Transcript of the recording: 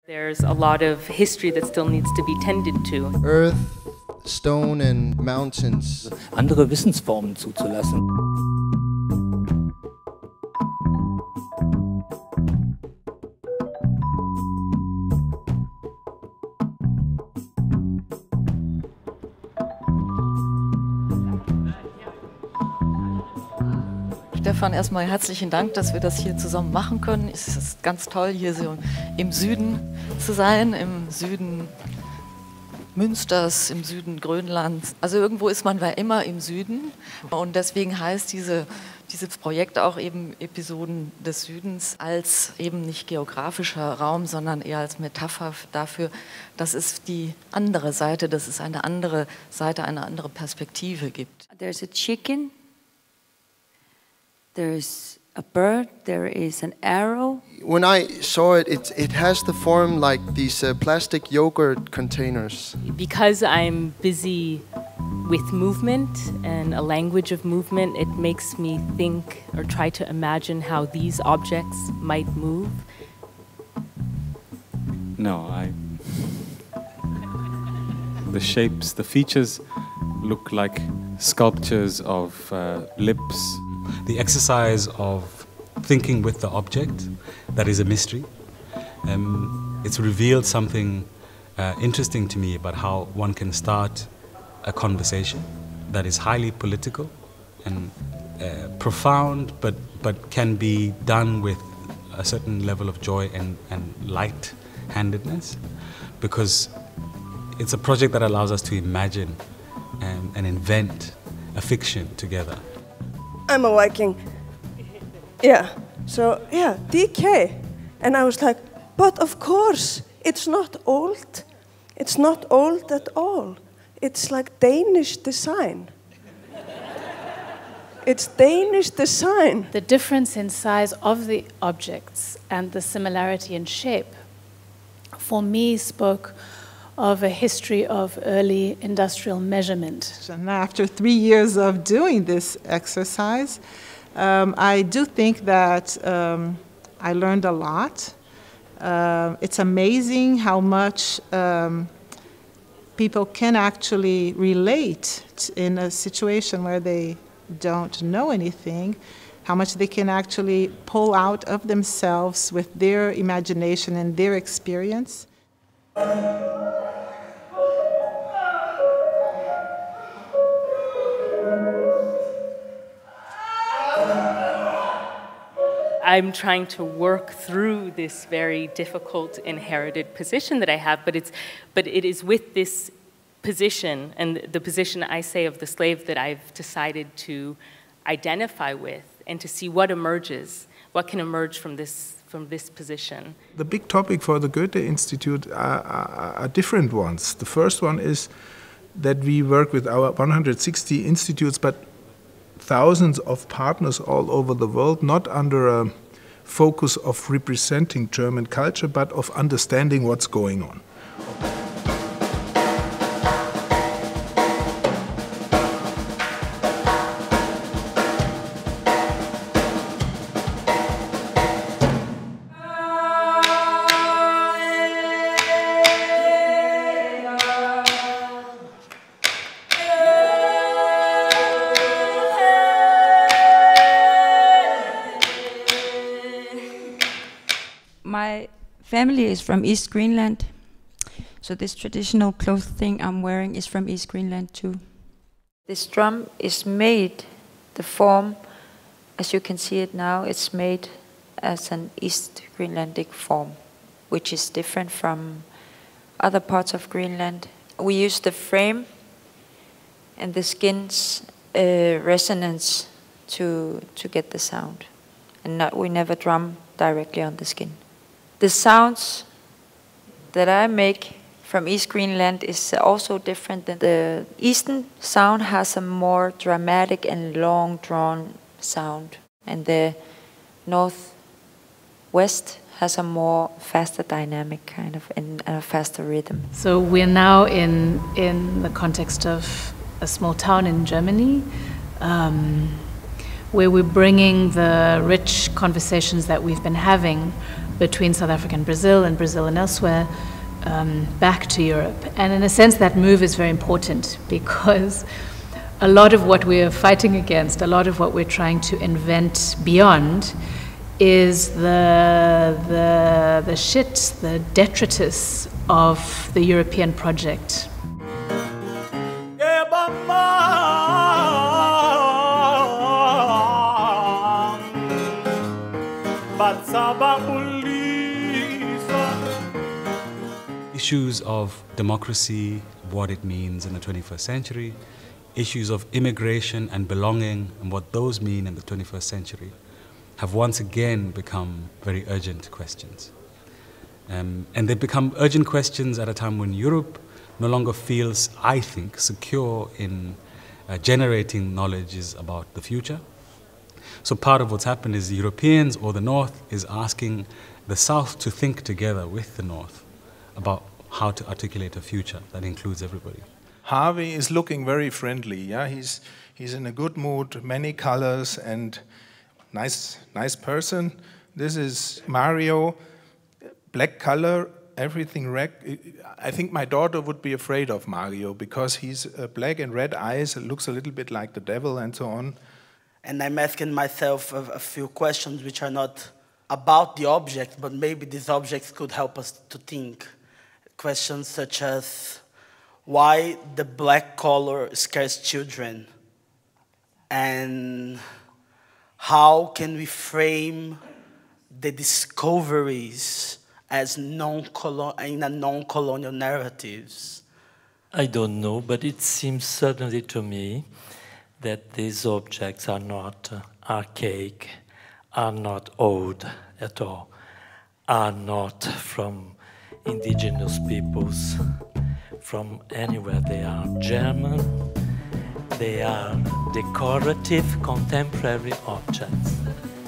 There's a lot of history that still needs to be tended to. Earth, stone and mountains. Andere Wissensformen zuzulassen. Stefan, erstmal herzlichen Dank, dass wir das hier zusammen machen können. Es ist ganz toll, hier so im Süden zu sein, im Süden Münsters, im Süden Grönlands. Also irgendwo ist man immer im Süden und deswegen heißt dieses Projekt auch eben Episoden des Südens als eben nicht geografischer Raum, sondern eher als Metapher dafür, dass es die andere Seite, dass es eine andere Seite, eine andere Perspektive gibt. There's a chicken. There's a bird, there is an arrow. When I saw it, it has the form like these plastic yogurt containers. Because I'm busy with movement and a language of movement, it makes me think or try to imagine how these objects might move. No, the shapes, the features look like sculptures of lips. The exercise of thinking with the object, that is a mystery. It's revealed something interesting to me about how one can start a conversation that is highly political and profound, but can be done with a certain level of joy and light-handedness, because it's a project that allows us to imagine and invent a fiction together. I'm a Viking. Yeah. So, yeah, DK. And I was like, but of course, it's not old. It's not old at all. It's like Danish design. It's Danish design. The difference in size of the objects and the similarity in shape, for me, spoke of a history of early industrial measurement. And after 3 years of doing this exercise, I do think that I learned a lot. It's amazing how much people can actually relate in a situation where they don't know anything, how much they can actually pull out of themselves with their imagination and their experience. I'm trying to work through this very difficult inherited position that I have, but it is with this position and the position I say of the slave that I've decided to identify with and to see what emerges, what can emerge from this position. The big topic for the Goethe-Institut are different ones. The first one is that we work with our 160 institutes, but thousands of partners all over the world, not under a focus of representing German culture, but of understanding what's going on. My family is from East Greenland, so this traditional clothing I'm wearing is from East Greenland too. This drum is made, the form, as you can see it now, it's made as an East Greenlandic form, which is different from other parts of Greenland. We use the frame and the skin's resonance to get the sound, and we never drum directly on the skin. The sounds that I make from East Greenland is also different than the Eastern sound has a more dramatic and long drawn sound, and the Northwest has a more faster dynamic kind of and a faster rhythm. So we're now in the context of a small town in Germany, where we're bringing the rich conversations that we've been having between South Africa and Brazil and elsewhere, back to Europe. And in a sense, that move is very important because a lot of what we're fighting against, a lot of what we're trying to invent beyond, is the shit, the detritus of the European project. Issues of democracy, what it means in the 21st century, issues of immigration and belonging and what those mean in the 21st century have once again become very urgent questions. And they become urgent questions at a time when Europe no longer feels, I think, secure in generating knowledge about the future. So part of what's happened is the Europeans or the North is asking the South to think together with the North about how to articulate a future that includes everybody. Harvey is looking very friendly. Yeah, he's in a good mood, many colors, and nice person. This is Mario, black color, everything red. I think my daughter would be afraid of Mario because he's black and red eyes. It looks a little bit like the devil and so on. And I'm asking myself a few questions which are not about the object, but maybe these objects could help us to think. Questions such as, why the black color scares children? And how can we frame the discoveries as in a non-colonial narratives? I don't know, but it seems certainly to me that these objects are not archaic, are not old at all, are not from indigenous peoples, from anywhere. They are German, they are decorative contemporary objects.